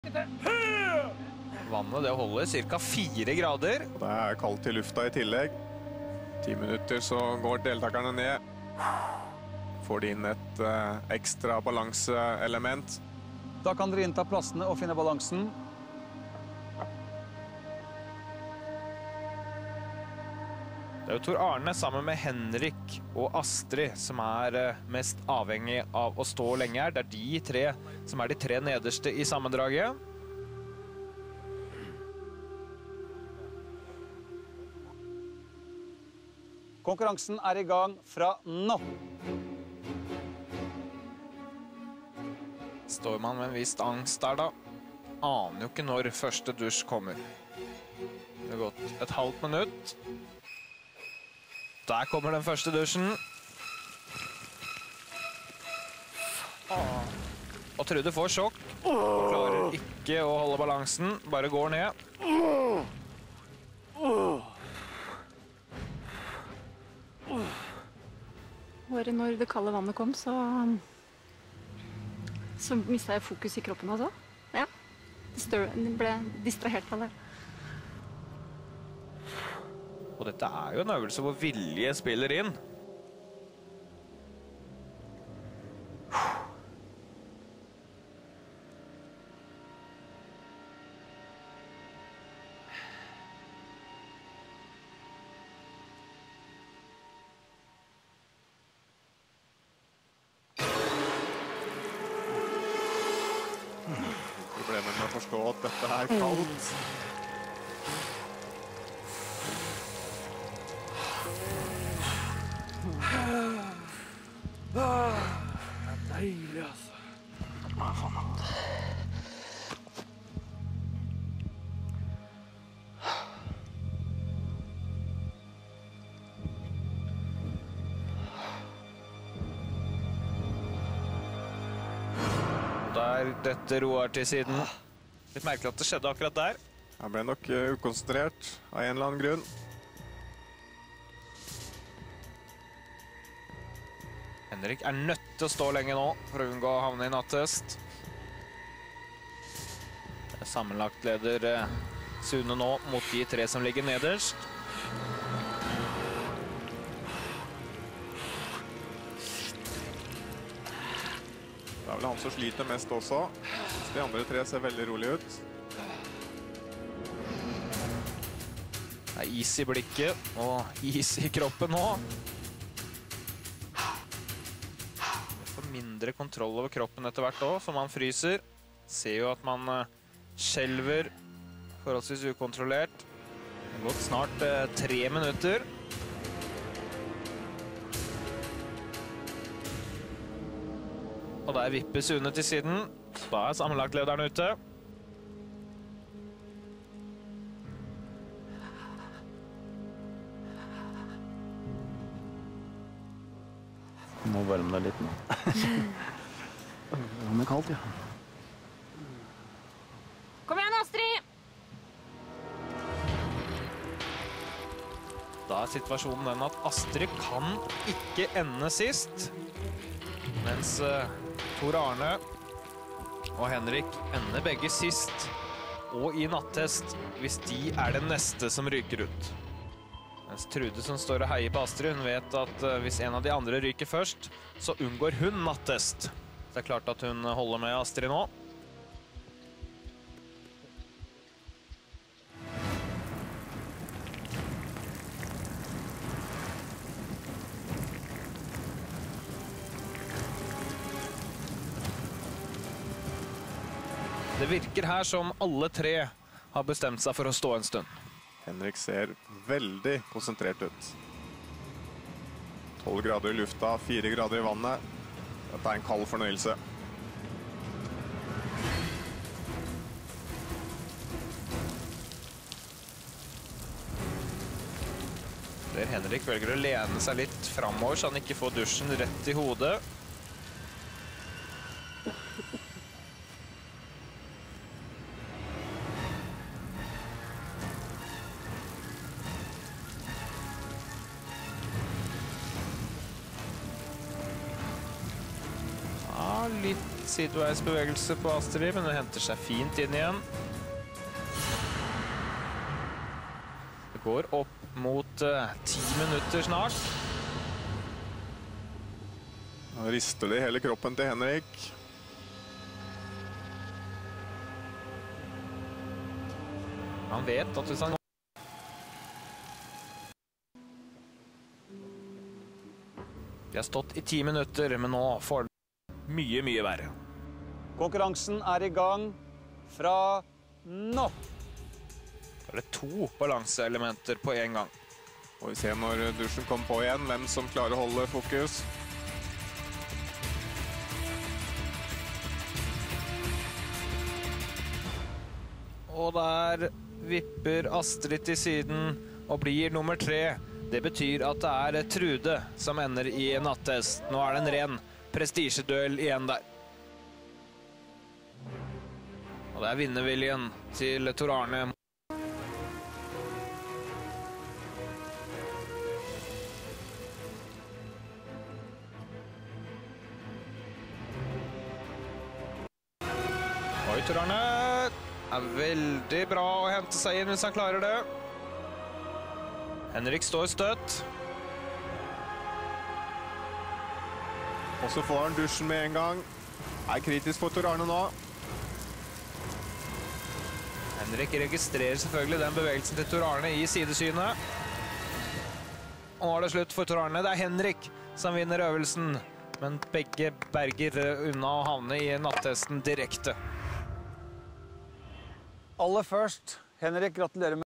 Vannet det holder cirka 4 grader. Det er kaldt i lufta i tillegg. 10 minutter så går deltakerne ned. Får de inn et ekstra balanseelement. Da kan dere innta plassene og finne balansen. Det er jo Tor Arne sammen med Henrik og Astrid som er mest avhengig av å stå lenge her. Det er de tre som er de tre nederste i sammendraget. Konkurransen er i gang fra nå. Står man med en viss angst der da, aner jo ikke når første dusj kommer. Det har gått et halvt minutt. Der kommer den første dusjen. Og Trude får sjokk. Og klarer ikke å holde balansen, bare går ned. Bare når det kalde vannet kom, så mistet jeg fokus i kroppen også. Ja, jeg ble distrahert av det. Og dette er jo en øvelse hvor vilje spiller inn. Problemet med å forstå at dette er kaldt. Det er deilig, altså. Der dette Roar til siden. Litt merkelig at det skjedde akkurat der. Jeg ble nok ukonsentrert av en eller annen grunn. Henrik er nødt til å stå lenge nå for å unngå å havne i nattest. Sammenlagt leder Sune nå mot de tre som ligger nederst. Det er vel han som sliter mest også. De andre tre ser veldig rolig ut. Det er is i blikket og is i kroppen nå. Mindre kontroll over kroppen etter hvert også, for man fryser. Ser jo at man skjelver forholdsvis ukontrollert. Det har gått snart 3 minutter. Og der vipper Sune til siden. Da er sammenlagtlederen ute. Må varme deg litt nå. Det er kaldt, ja. Kom igjen, Astrid! Da er situasjonen den at Astrid kan ikke ende sist. Mens Tor Arne og Henrik ender begge sist og i nattest hvis de er den neste som ryker ut. Mens Trude som står og heier på Astrid, hun vet at hvis en av de andre ryker først, så unngår hun nattest. Det er klart at hun holder med Astrid nå. Det virker her som alle tre har bestemt seg for å stå en stund. Henrik ser veldig konsentrert ut. 12 grader i lufta, 4 grader i vannet. Dette er en kald fornøyelse. Der Henrik velger å lene seg litt fremover så han ikke får dusjen rett i hodet. litt sideveisbevegelse på Astrid, men hun henter seg fint inn igjen. Det går opp mot 10 minutter snart. Nå rister det i hele kroppen til Henrik. Han vet at hvis han... De har stått i 10 minutter, men nå får det mye, mye verre. Konkurransen er i gang fra nå. Da er det 2 balanseelementer på en gang. Og vi ser når dusjen kommer på igjen, hvem som klarer å holde fokus. Og der vipper Astrid til siden og blir nummer 3. Det betyr at det er Trude som ender i nattest. Nå er det en ren prestisjeduell igjen der. Og det er vinnerviljen til Tor Arne. Oi, Tor Arne er veldig bra å hente seg inn hvis han klarer det. Henrik står støtt. Og så får han dusjen med en gang. Er kritisk for Tor Arne nå. Henrik registrerer selvfølgelig den bevegelsen til Tor Arne i sidesynet. Og nå er det slutt for Tor Arne. Det er Henrik som vinner øvelsen, men begge berger unna å havne i nattesten direkte. Aller først, Henrik, gratulerer med